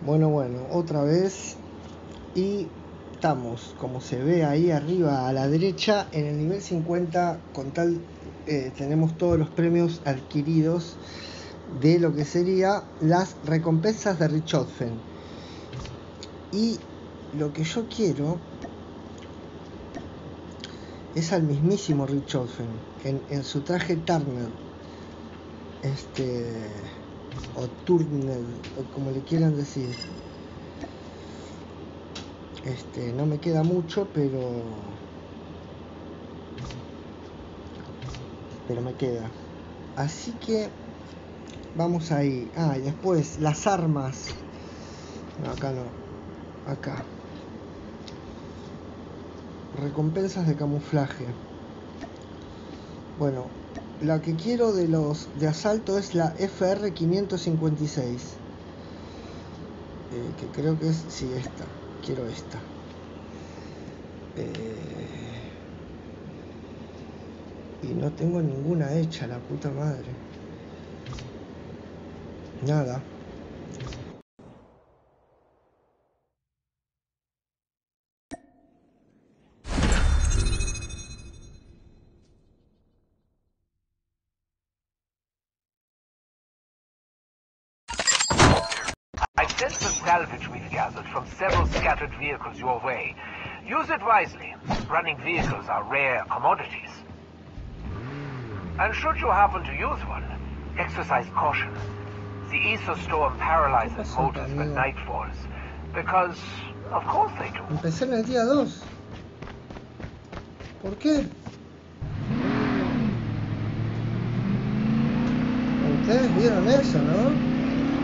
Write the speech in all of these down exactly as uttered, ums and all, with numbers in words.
Bueno, bueno, otra vez. Y estamos, como se ve ahí arriba a la derecha, en el nivel cincuenta. Con tal, eh, tenemos todos los premios adquiridos de lo que sería las recompensas de Richthofen. Y lo que yo quiero es al mismísimo Richthofen en, en su traje Turner, este, o Turner, o como le quieran decir. Este, no me queda mucho, pero pero me queda. Así que vamos ahí. Ah, y después las armas. No, acá no. Acá. Recompensas de camuflaje. Bueno, la que quiero de los de asalto es la F R quinientos cincuenta y seis. Eh, que creo que es, sí, esta. Quiero esta. Eh, y no tengo ninguna hecha, la puta madre. Nada. I've sent the salvage we've gathered from several scattered vehicles your way. Use it wisely. Running vehicles are rare commodities. And should you happen to use one, exercise caution. The Aether Storm paralyzes motors when night falls. Because, of course they do. Empecé en el día dos. ¿Por qué? Ustedes vieron eso, ¿no?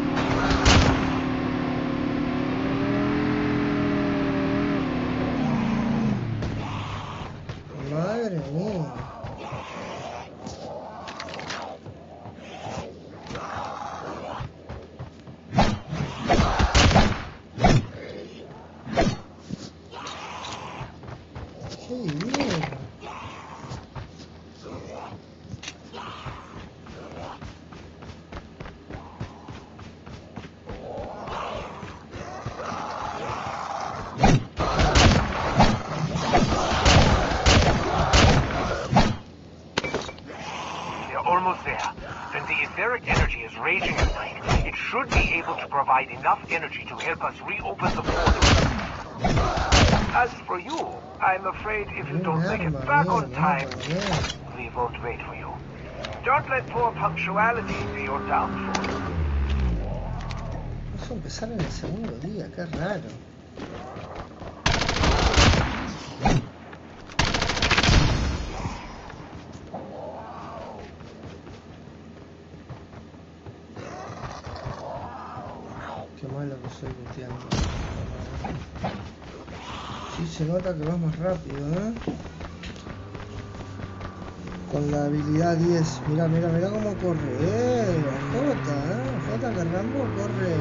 Madre mía. Qué bien. Almost there. When the etheric energy is raging at night, it should be able to provide enough energy to help us reopen the portal. As for you, I'm afraid if you don't make it back on time, we won't wait for you. Don't let poor punctuality be your downfall. Vamos a empezar en el segundo día, qué raro. Qué malo que soy luteando. Sí, se nota que vas más rápido, ¿eh? Con la habilidad diez. Mira, mira, mira cómo corre. Eh, Jota, ¿eh? Jota que Rambo corre.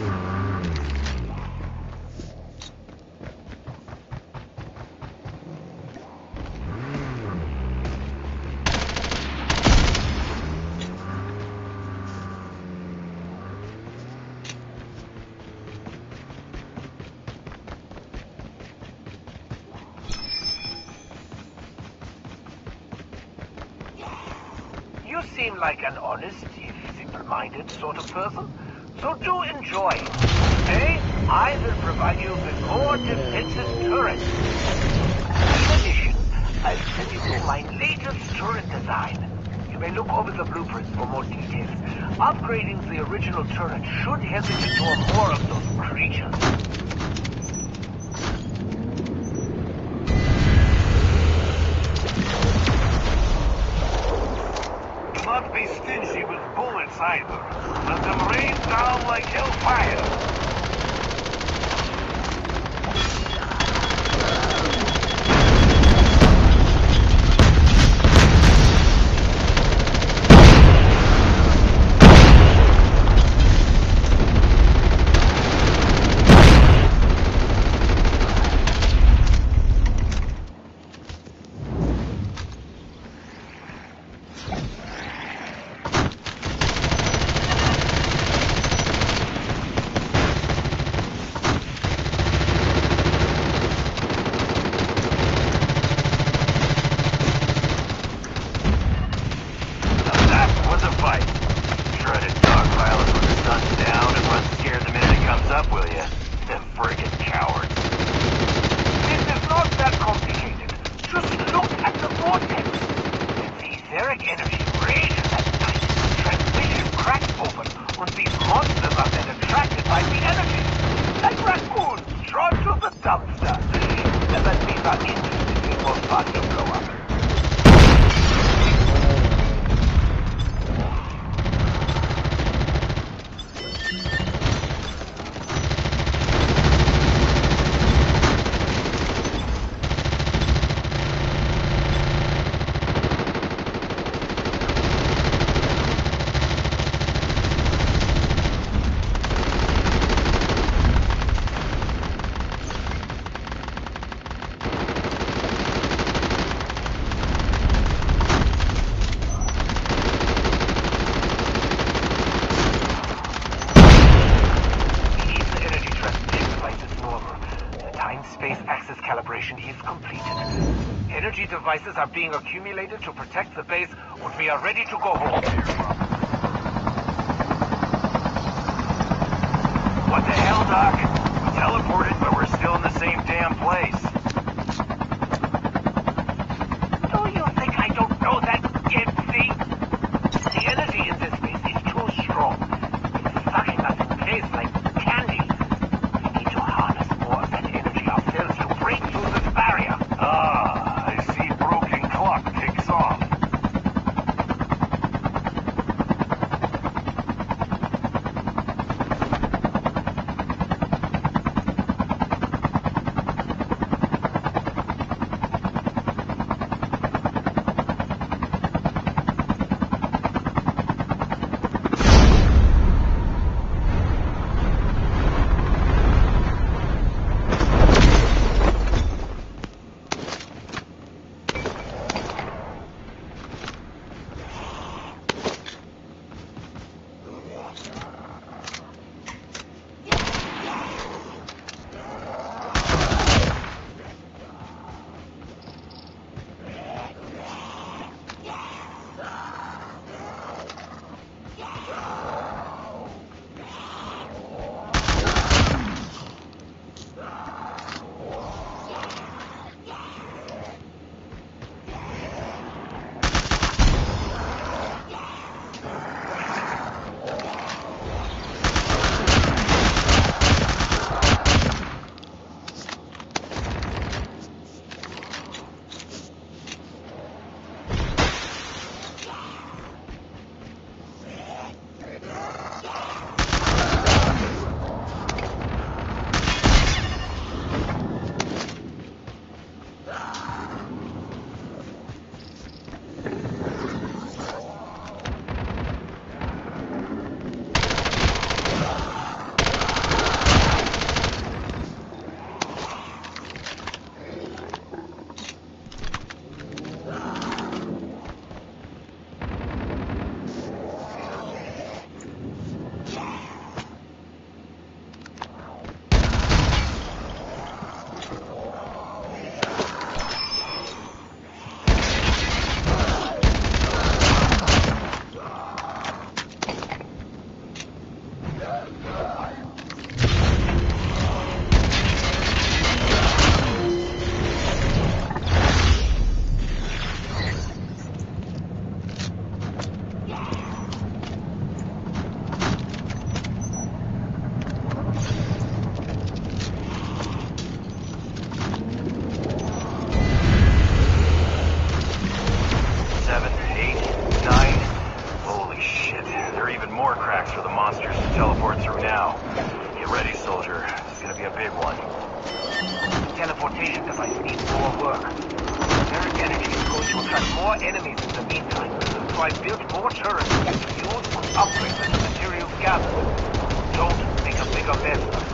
You seem like an honest, if simple-minded sort of person, so do enjoy. Today, I will provide you with more defensive turrets. In addition, I'll send you to my latest turret design. You may look over the blueprints for more details. Upgrading the original turret should help you ignore more of those creatures. Not be stingy with bullets either. Let them rain down like hellfire. calibration is completed. Energy devices are being accumulated to protect the base when we are ready to go home. What the hell, Doc? We teleported, but we're still in the same damn place. Do you think I don't know that, Gypsy? The energy in this space is too strong. It's sucking us in place like candy. We need to harness more of that energy ourselves to break through this barrier. Ah, I see broken clock ticks off. Teleportation device needs more work. Their energy is going to attract more enemies in the meantime, so I built more turrets to use for upgrades and materials gathered. Don't make a bigger mess of it.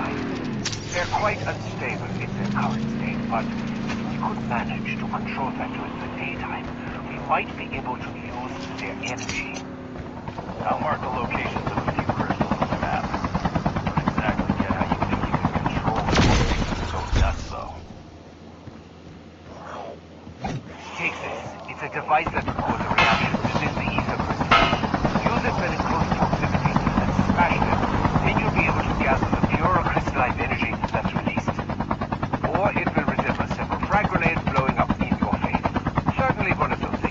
They're quite unstable in their current state, but if we could manage to control that during the daytime, we might be able to use their energy. I'll mark the locations of a few crystals on the map. Don't exactly get how you think you can control it when things go nuts, though. Take this. It's a device that will cause a reaction within the ether crystal. Use it when in close proximity and smash them. Then you'll be able to gather the purer crystallized energy that's released. Or it will resemble several frag grenades blowing up in your face. Certainly one of those things.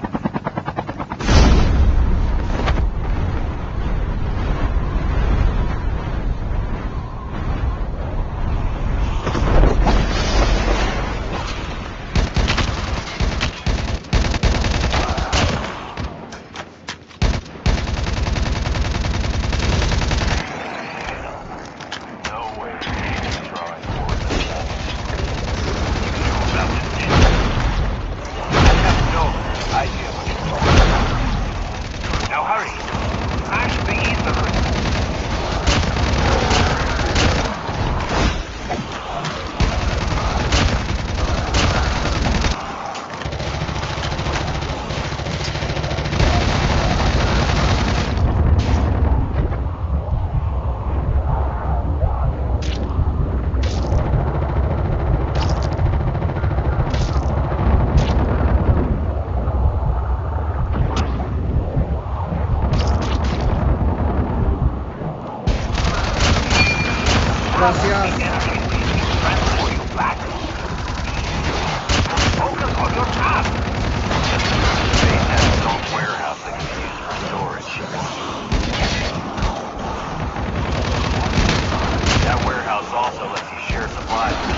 Gracias. Focus on your task. They have its own warehouse that can be used for storage. That warehouse also lets you share supplies with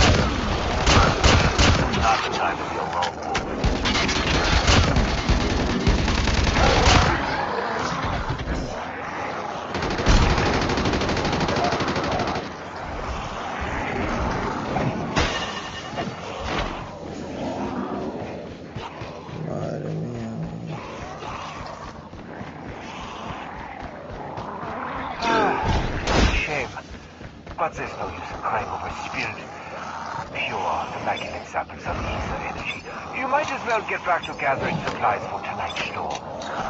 each other. Not the time to be a lone wolf. Madre mía. Shame. But there's no use in crying over spilled, pure, immaculate samples of ether energy. You might as well get back to gathering supplies for tonight's storm.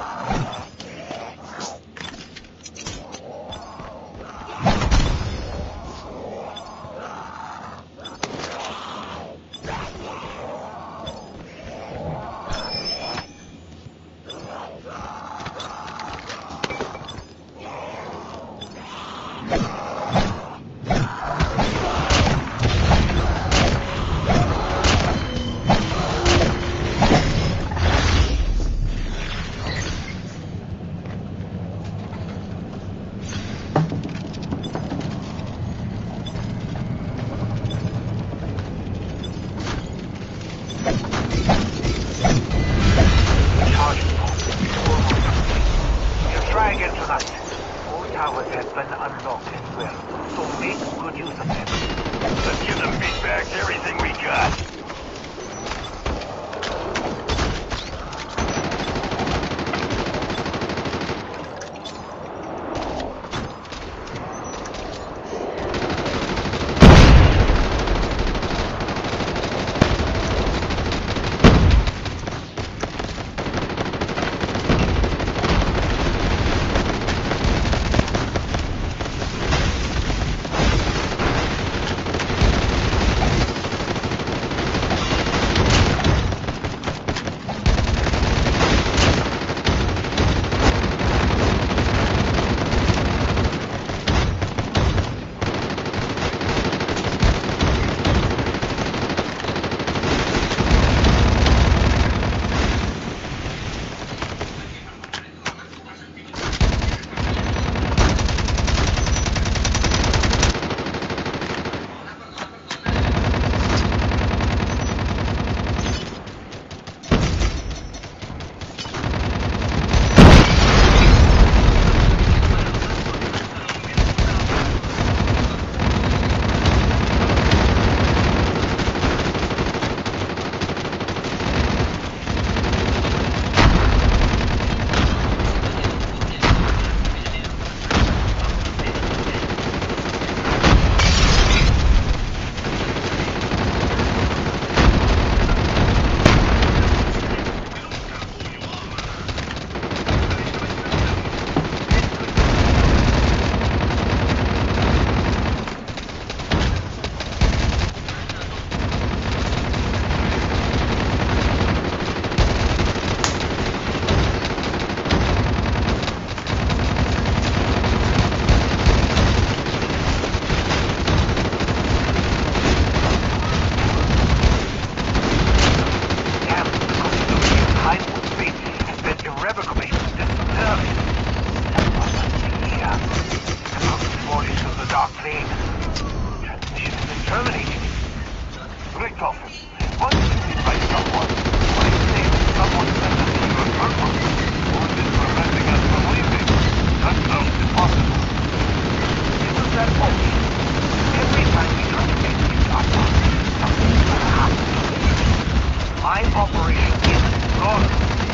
Try again tonight. All towers have been unlocked as well, so make good use of them. Let's give them feedbacks everything we got. terminated. Richthofen, once visited by someone, I say that someone sent us to your purpose. Or is it preventing us from leaving? That sounds impossible. Isn't that obvious? Every time we try to make things up, something's gonna happen. My operation isn't flawless.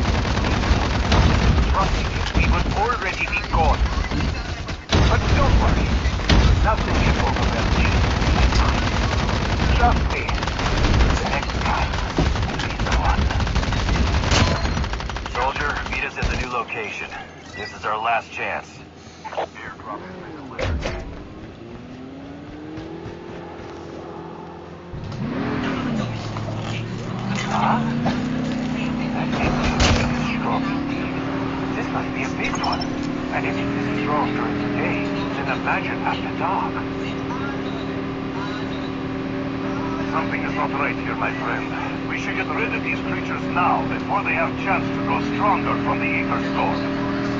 Trusting you, we would already be gone. But don't worry. Nothing can overwhelm you this time. Trust me. The next time will be the one. Soldier, meet us at the new location. This is our last chance. Airdrop has been delivered. Huh? That engine is strong indeed. This must be a big one. And if it is strong during the day, then imagine after dark. Something is not right here, my friend. We should get rid of these creatures now, before they have chance to grow stronger from the Aether Storm.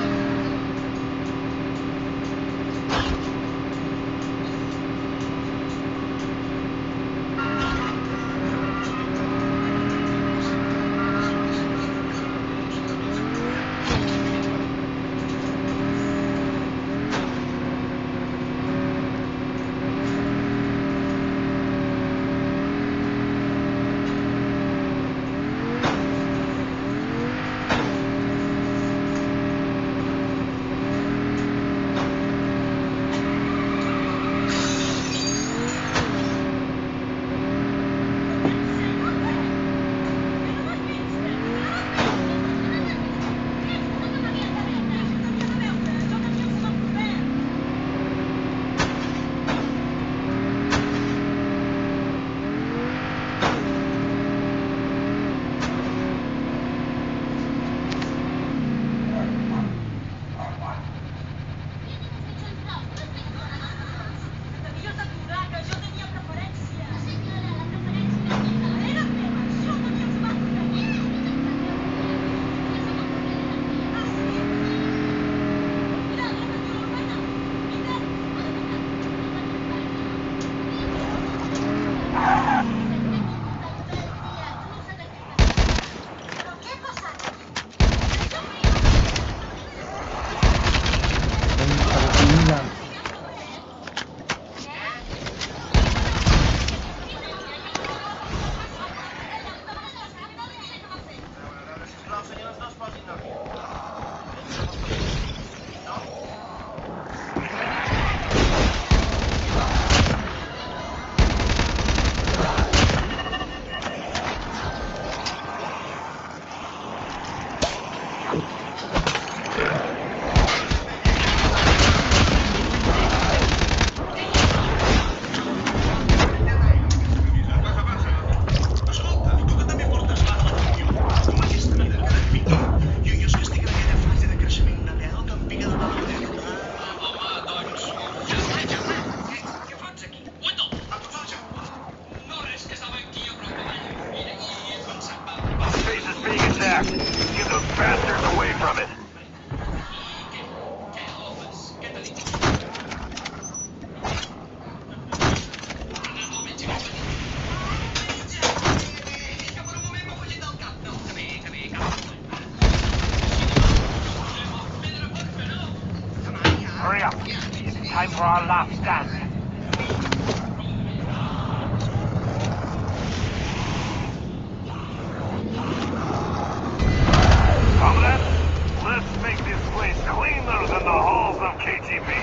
Time for our last stand. Comrade, let's make this place cleaner than the halls of K G B.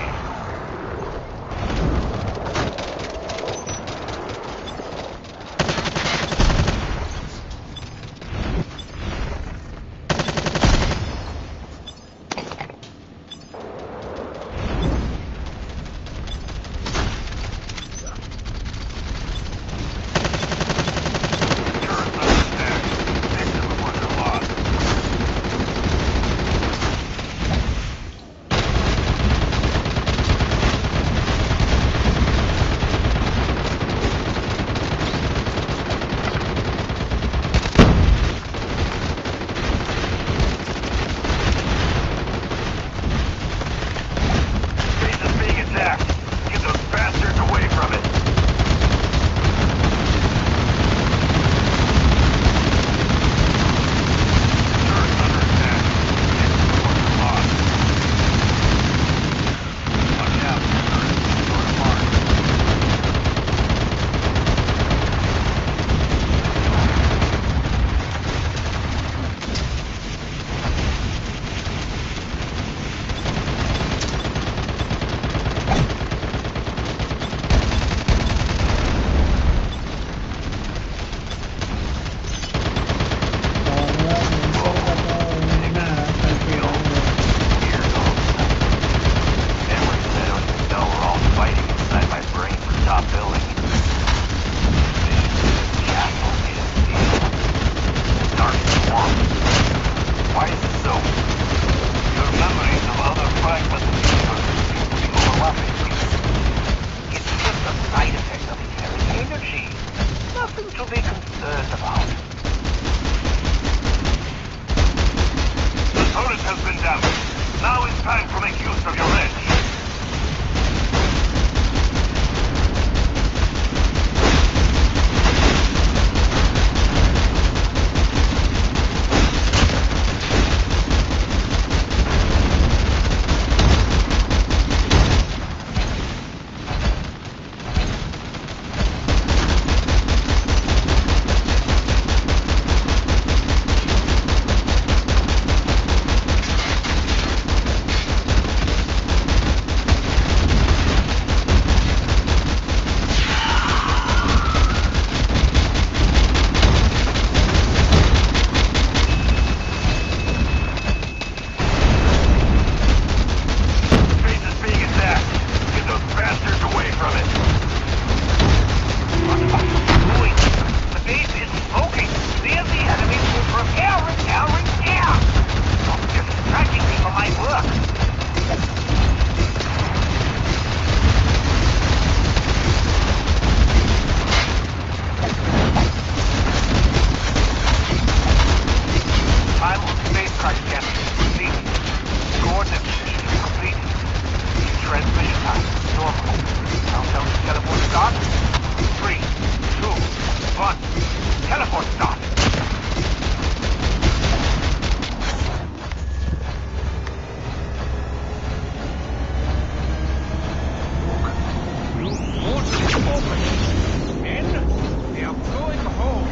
Men, they are going home.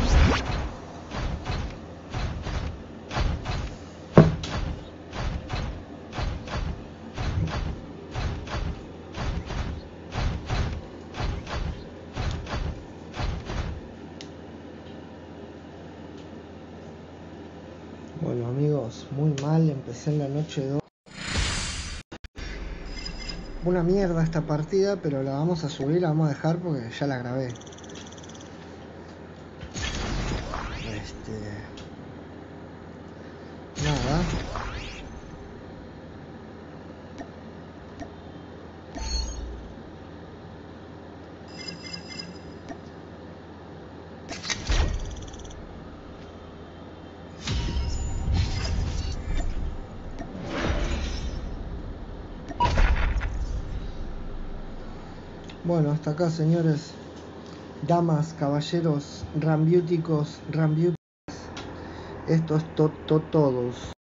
Bueno amigos, muy mal, empecé en la noche dos. Una mierda esta partida, pero la vamos a subir, la vamos a dejar porque ya la grabé. Este... Nada. Bueno, hasta acá señores, damas, caballeros, rambiúticos, rambiúticas, esto es to, to, todos.